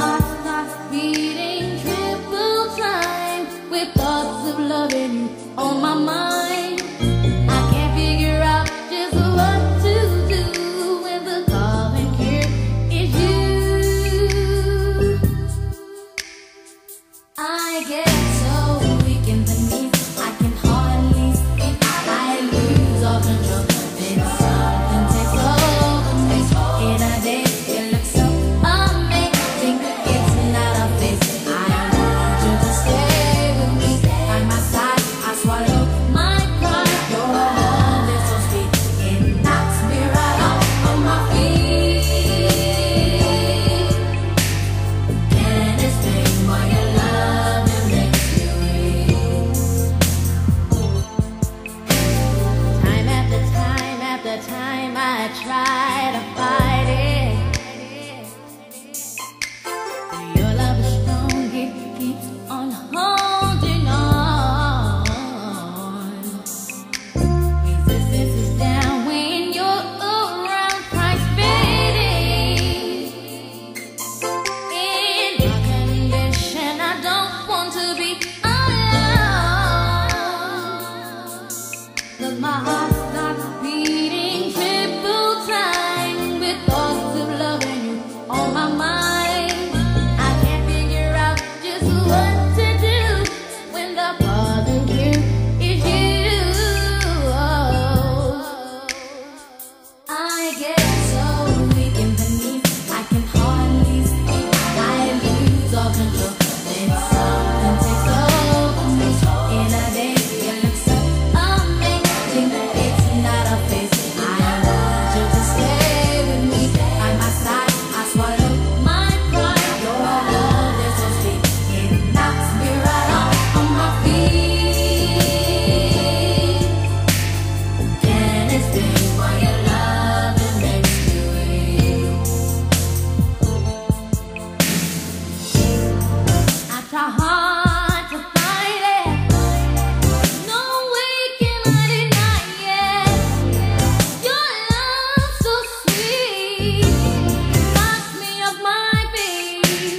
heart starts beating triple time with thoughts of loving you on my mind. I can't figure out just what to do when the calling here is you. I get so weak in the knees, I can hardly speak. I lose all control, then something takes over me. In a day, you look so amazing. It's not a face, I want you to stay with me. By my side, I swallow my pride. Your love is so sweet, it knocks me right off of my feet. Can't explain why your love it makes me weak. Time after time after time, I try to fight it. Your love is strong, it keeps on holding on. Resistance is down when you're around, price fading. In my condition, I don't want to be alone. 'Cause my heart starts beating triple time with thoughts of loving you on my mind. I can't figure out just what to do when the father here is you. I get so weak in the knees, I can hardly speak. I lose all control, then something takes over me. In a day, you look so amazing. It's not a face, I want you to stay with me. By my side, I swallow my pride. Your love is so sweet, it knocks me right off of my feet. Can't explain why your love it makes me weak. I try hard to fight it, no way can I deny it. Your love so sweet, knocks me off my feet.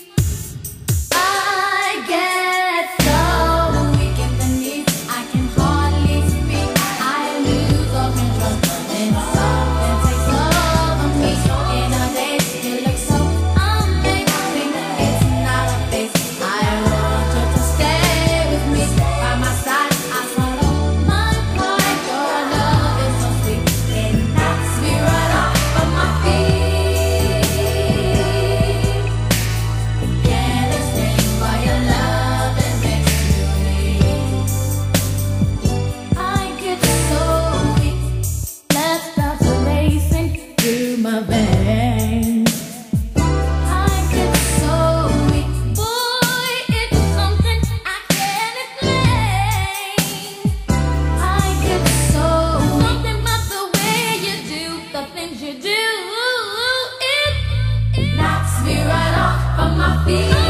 I get so weak in the knees, I can hardly speak. I lose all control, then something takes over me. In a day, you look so amazing. It's not a face, I want you to stay with me. By my side, I swallow my pride. Your love is so sweet, it knocks me right off of my feet. Can't explain why your love it makes me weak. I get so weak, blood starts racing through my veins. I get so weak, boy, it's something I can't explain. I get so something about the way you do the things you do. It knocks me right off of my feet.